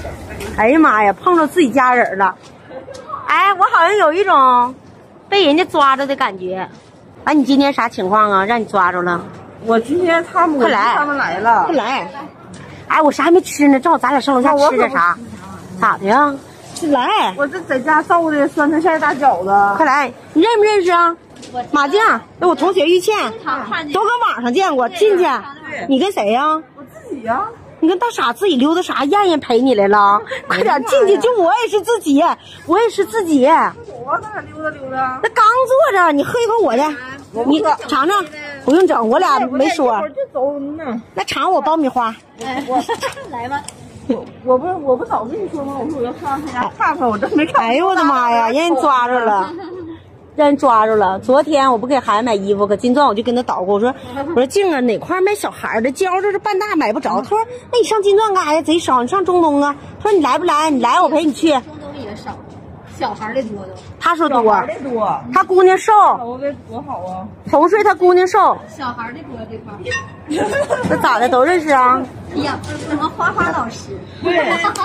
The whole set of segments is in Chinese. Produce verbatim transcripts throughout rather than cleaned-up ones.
哎呀妈呀，碰着自己家人了！哎，我好像有一种被人家抓着的感觉。哎，你今天啥情况啊？让你抓着了？ 我今天他们快来， 他们来了， 快来！哎，我啥还没吃呢，正好咱俩上楼下吃点啥？咋的呀？来！ 我这在家烧的酸菜馅大饺子。 快来！你认不认识啊？马酱，那我同学玉倩，都搁网上见过。进去，你跟谁呀？ 我自己呀。 你跟大傻自己溜达啥？燕燕陪你来了，快点进去！就我也是自己，我也是自己。 我在哪溜达溜达？ 那刚坐着，你喝一口我的，你尝尝。不用整，我俩没说。 就走呢。 那尝我爆米花。 我来吧。我我不我不早跟你说吗？我说我要上他家看看，我真没看。 哎呦我的妈呀，让人抓着了。让人抓着了。昨天我不给孩子买衣服，搁金钻我就跟他捣鼓，我说我说静啊，哪块卖小孩的胶这是半大买不着。他说那你上金钻干啥呀？贼少。你上中东啊？他说你来不来？你来我陪你去。 中东也少，小孩的多都。 他说多， 的多。 他姑娘瘦。 我的多好啊！ 同岁他姑娘瘦。 小孩的多这块。 这咋的都认识啊？ 哎呀，什么花花老师？ 对。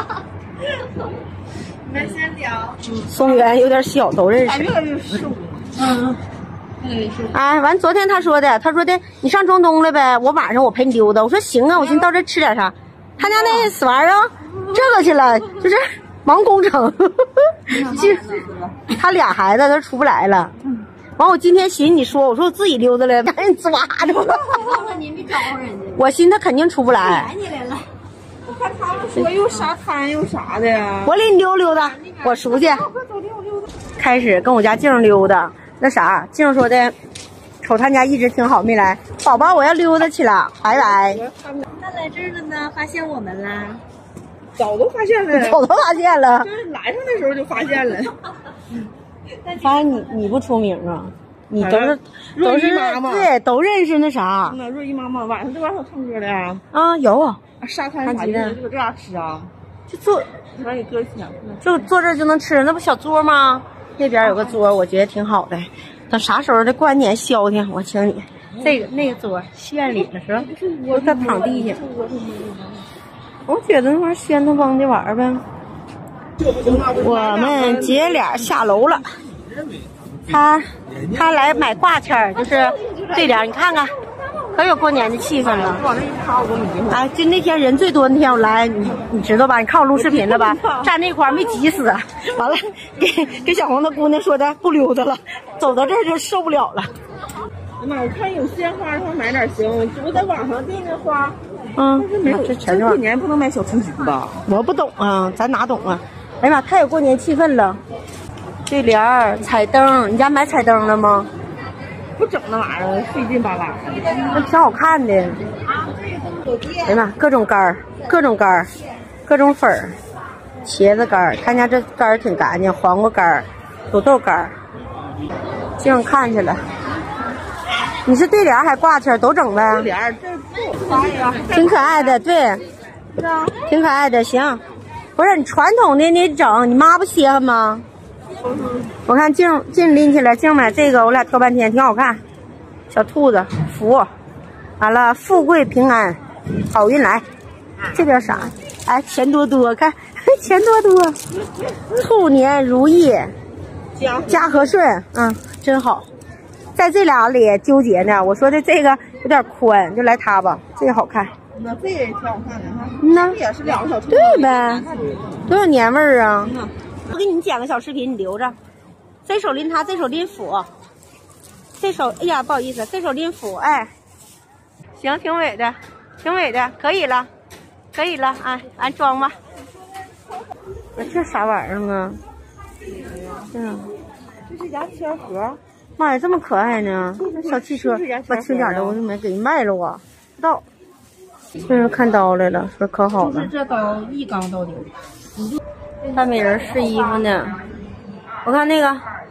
你们先聊。 松原有点小，都认识。 越来越瘦。 嗯，越来越瘦。 哎，完昨天他说的，他说的你上中东了呗，我晚上我陪你溜达。我说行啊，我寻思到这吃点啥。他家那死玩意儿这个去了，就是忙工程。就他俩孩子都出不来了。完我今天寻思你说，我说我自己溜达了，把人抓着了。 问问你没找着人家。 我寻思他肯定出不来。 来你来了。 我看他们说又沙滩又啥的呀。 我领你溜溜达，我出去。开始跟我家静溜达，那啥，静说的，瞅他家一直挺好，没来。宝宝，我要溜达去了，拜拜。 他来这儿了呢，发现我们啦。 早都发现了， 早都发现了。 就是来上的时候就发现了。 发现你你不出名啊，你都是都是妈妈， 对，都认识那啥。 那若依妈妈晚上这晚上唱歌的呀？ 啊，有啊。 沙滩啥的，就搁这样吃啊？ 就坐， 让你搁钱。 就坐这就能吃，那不小桌吗？那边有个桌，我觉得挺好的。等啥时候的过完年消停，我请你。这个那个桌炫里了是吧？我他躺地下。我觉得那玩意儿掀腾风的玩呗。我们姐俩下楼了。他他来买挂签，就是对联，你看看。可有过年的气氛了。哎，就那天人最多那天我来，你你知道吧？你看我录视频了吧？站那块儿没挤死，完了给给小红的姑娘说的不溜达了，走到这儿就受不了了。 哎妈，我看有鲜花，说买点行。我在网上订的花， 嗯， 但是没有。 这全过年不能买小雏菊吧？ 我不懂啊，咱哪懂啊？哎呀妈，太有过年气氛了。对联儿、彩灯，你家买彩灯了吗？ 不整那玩意儿，费劲巴拉的， 那挺好看的。哎呀妈，各种干儿，各种干儿，各种粉儿，茄子干儿，他家这干儿挺干净，黄瓜干儿，土豆干儿。净看去了。你是对联还挂签都整呗？ 对联这不发呀， 挺可爱的，对，挺可爱的。行，不是你传统的你整，你妈不稀罕吗？我看静静拎起来，静买这个，我俩挑半天，挺好看。小兔子福，完了富贵平安，好运来。这边啥？哎，钱多多，看钱多多，兔年如意， 家家和顺，嗯，真好。在这俩里纠结呢，我说的这个有点宽，就来它吧，这个好看。 那这也挺好看的哈。 嗯呐， 也是两个小兔。 对呗，多有年味儿啊！我给你剪个小视频，你留着。这手拎它，这手拎斧，这手哎呀不好意思，这手拎斧，哎，行，挺美的，挺美的，可以了，可以了，哎，俺装吧。这啥玩意儿啊？嗯， 这是牙签盒。 妈呀，这么可爱呢！小汽车，把轻点的我就没给你卖了啊。刀，这人看刀来了，说可好了。 就是这刀一缸到底。 看美人试衣服呢，我看那个，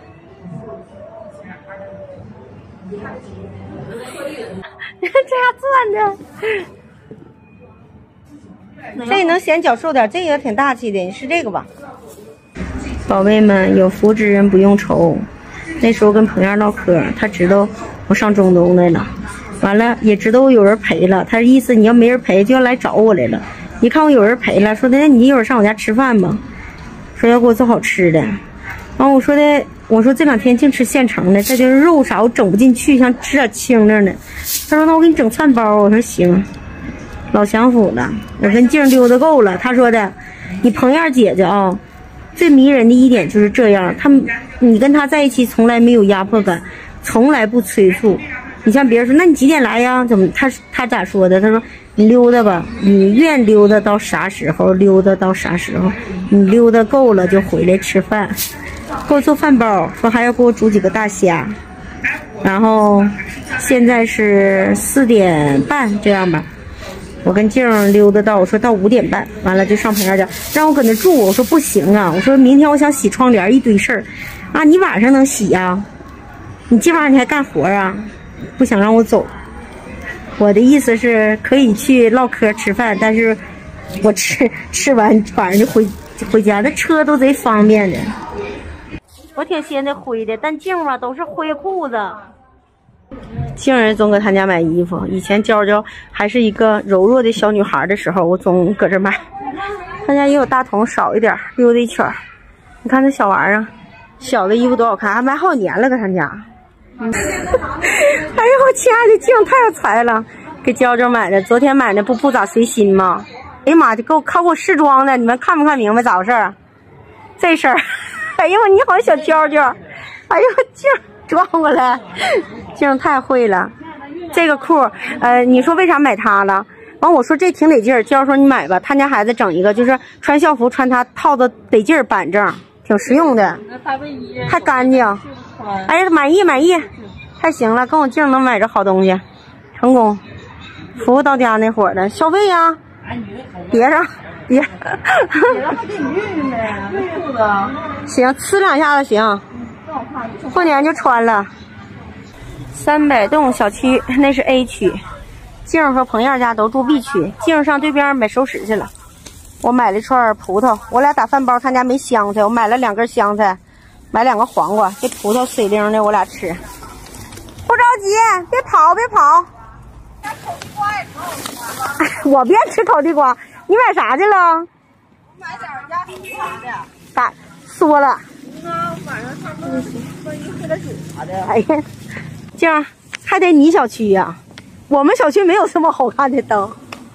这样转的，这个能显脚瘦点，这个也挺大气的，你试这个吧。宝贝们，有福之人不用愁。那时候跟彭燕唠嗑，他知道我上中东来了，完了也知道我有人陪了，他的意思你要没人陪就要来找我来了。 一看我有人陪了，说的那你一会儿上我家吃饭吧，说要给我做好吃的。然后我说的，我说这两天净吃现成的，这就是肉啥我整不进去，想吃点清淡的。他说那我给你整饭包，我说行。老享福了，我跟静溜达够了。他说的，你彭燕姐姐啊、哦，最迷人的一点就是这样，他们你跟他在一起从来没有压迫感，从来不催促。你像别人说，那你几点来呀？怎么他他咋说的？他说你溜达吧，你愿溜达到啥时候溜达到啥时候，你溜达够了就回来吃饭。给我做饭包，说还要给我煮几个大虾。然后现在是四点半这样吧。我跟静溜达到，我说到五点半，完了就上朋友家，让我搁那住。我说不行啊，我说明天我想洗窗帘，一堆事儿啊，你晚上能洗呀？你今晚你还干活啊？不想让我走。我的意思是可以去唠嗑吃饭，但是我吃吃完晚上就回回家，那车都贼方便的。我挺喜欢那灰的，但静吧都是灰裤子。静儿总搁他家买衣服，以前娇娇还是一个柔弱的小女孩的时候，我总搁这买。他家也有大同，少一点，溜达一圈。你看这小玩意儿，小的衣服多好看，还买好几年了，搁他家。嗯、哎呦，我亲爱的静太有才了，给娇娇买的，昨天买的不不咋随心吗？哎呀妈，就给我靠给我试装的，你们看没看明白咋回事？这事儿，哎呦，你好小娇娇，哎呦静。装过来，静太会了。这个裤，呃，你说为啥买它了？完我说这挺得劲儿，娇说你买吧。他家孩子整一个，就是穿校服穿它套的得劲儿板正，挺实用的，还干净。哎呀，满意满意，太行了，跟我静能买着好东西，成功，服务到家那会儿的消费呀，别上别，行，呲两下子行。过年就穿了。三百栋小区那是 A 区，静和彭燕家都住 B 区。静上对边买熟食去了。我买了一串葡萄，我俩打饭包，他家没香菜，我买了两根香菜，买两个黄瓜，这葡萄水灵的，我俩吃。不着急，别跑别跑。我别吃烤地瓜，你买啥去了？我买点鸭皮啥的。咋说了？晚上上课喝一喝点酒啥的。哎呀，静儿还得你小区呀、啊，我们小区没有这么好看的灯，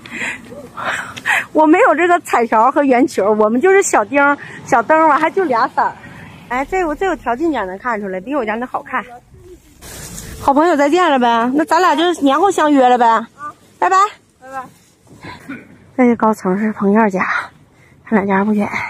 我没有这个彩条和圆球，我们就是小钉小灯吧，还就俩色儿。哎，这我这有条近点能看出来，比我家那好看。好朋友再见了呗，那咱俩就年后相约了呗。啊，拜拜，拜拜。这个高层是彭燕家，他俩家不远。